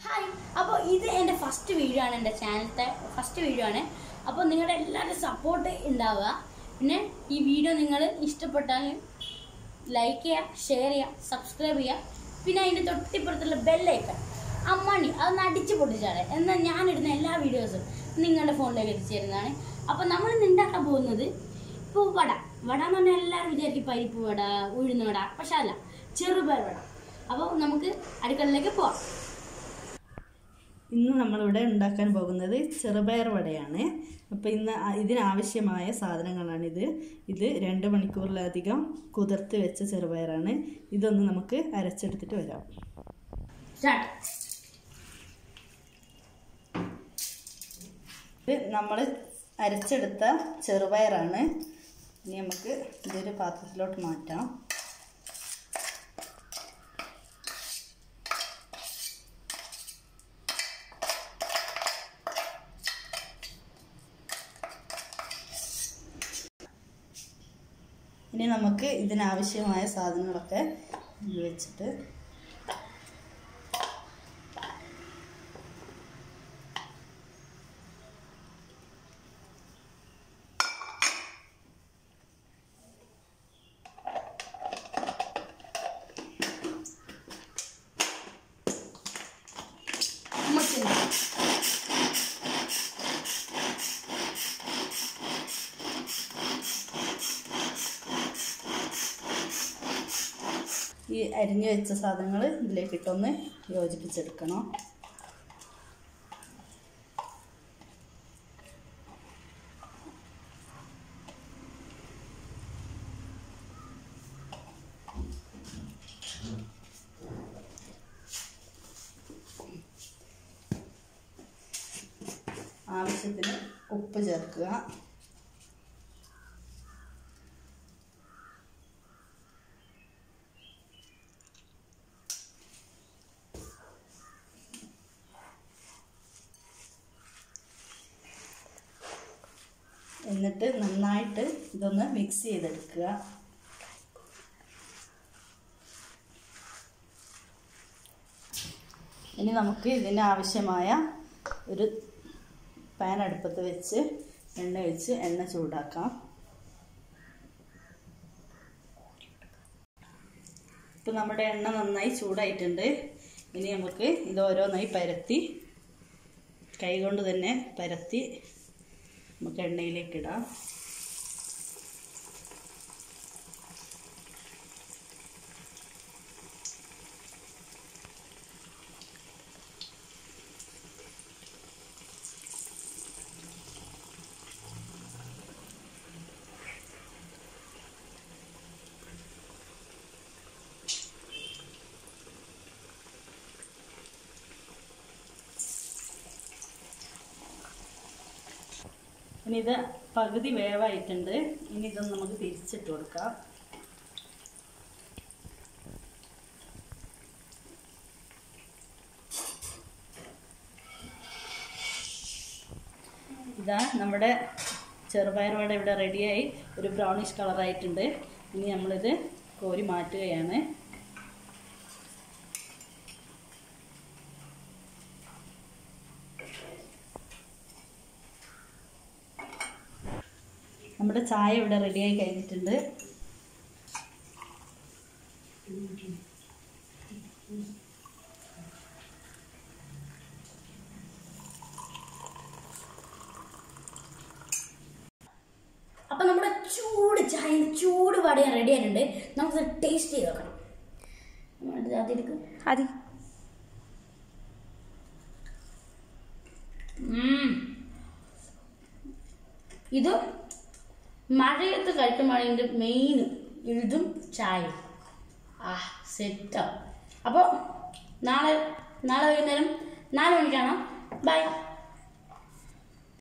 Hi, അപ്പോൾ ഇത് എൻ്റെ ഫസ്റ്റ് വീഡിയോ ആണ്, എൻ്റെ ചാനലത്തെ ഫസ്റ്റ് വീഡിയോ ആണ്. അപ്പോൾ നിങ്ങളുടെ എല്ലാവരും സപ്പോർട്ട് ഉണ്ടാവുക. പിന്നെ ഈ വീഡിയോ നിങ്ങൾ ഇഷ്ടപ്പെട്ടാൽ ലൈക്ക് ചെയ്യുക, ഷെയർ ചെയ്യുക, സബ്സ്ക്രൈബ് ചെയ്യുക. പിന്നെ അതിൻ്റെ തൊട്ടിപ്പുറത്തുള്ള ബെല്ലൈക്കൺ അമ്മണി അതൊന്ന് അടിച്ച് പൊട്ടിച്ചാളെ. എന്നാൽ ഞാനിടുന്ന എല്ലാ വീഡിയോസും നിങ്ങളുടെ ഫോണിലേക്ക് എത്തിച്ചു തരുന്നതാണ്. അപ്പോൾ നമ്മൾ ഉണ്ടാക്കാൻ പോകുന്നത് ഇപ്പോൾ വട എന്ന് പറഞ്ഞാൽ എല്ലാവരും വിചാരിക്കും പരിപ്പ് വട, ഉഴുന്ന് വട, പക്ഷെ അല്ല, ചെറുപയർ വട. അപ്പോൾ നമുക്ക് അടുക്കളയിലേക്ക് പോവാം. ഇന്ന് നമ്മളിവിടെ ഉണ്ടാക്കാൻ പോകുന്നത് ചെറുപയർ വടയാണ്. അപ്പോൾ ഇന്ന് ഇതിനാവശ്യമായ സാധനങ്ങളാണിത്. ഇത് 2 മണിക്കൂറിലധികം കുതിർത്ത് വെച്ച ചെറുപയറാണ്. ഇതൊന്ന് നമുക്ക് അരച്ചെടുത്തിട്ട് വരാം. ഇത് നമ്മൾ അരച്ചെടുത്ത ചെറുപയറാണ്. ഇനി നമുക്ക് ഇതൊരു പാത്രത്തിലോട്ട് മാറ്റാം. ഇനി നമുക്ക് ഇതിനാവശ്യമായ സാധനങ്ങളൊക്കെ വെച്ചിട്ട് ഈ അരിഞ്ഞു വെച്ച സാധനങ്ങൾ ഇതിലേക്ക് ഇട്ടൊന്ന് യോജിപ്പിച്ചെടുക്കണം. ആവശ്യത്തിന് ഉപ്പ് ചേർക്കുക. എന്നിട്ട് നന്നായിട്ട് ഇതൊന്ന് മിക്സ് ചെയ്തെടുക്കുക. ഇനി നമുക്ക് ഇതിന് ആവശ്യമായ ഒരു പാൻ അടുപ്പത്ത് വെച്ച് എണ്ണ ഒഴിച്ച് എണ്ണ ചൂടാക്കാം. ഇപ്പം നമ്മുടെ എണ്ണ നന്നായി ചൂടായിട്ടുണ്ട്. ഇനി നമുക്ക് ഇത് ഓരോന്നായി പരത്തി, കൈകൊണ്ട് തന്നെ പരത്തി നമുക്ക് എണ്ണയിലേക്ക് ഇടാം. ഇനി ഇത് പകുതി വേവായിട്ടുണ്ട്. ഇനി ഇതൊന്ന് നമുക്ക് തിരിച്ചിട്ട് കൊടുക്കാം. ഇതാ നമ്മുടെ ചെറുപയർ വട ഇവിടെ റെഡിയായി ഒരു ബ്രൗണിഷ് കളറായിട്ടുണ്ട്. ഇനി നമ്മളിത് കോരി മാറ്റുകയാണ്. നമ്മുടെ ചായ ഇവിടെ റെഡിയായി കഴിഞ്ഞിട്ടുണ്ട്. അപ്പം നമ്മുടെ ചൂട് ചായ, ചൂട് വട റെഡി ആയിട്ടുണ്ട്. നമുക്ക് ടേസ്റ്റ് ചെയ്ത് നോക്കണം. അതി ഇത് മഴയത്ത് കഴിക്കുമ്പോൾ ഇതിൻ്റെ മെയിൻ ഇതും ചായ സെറ്റാവും. അപ്പോൾ നാളെ വൈകുന്നേരം 4 മണിക്കാണോ? ബൈ.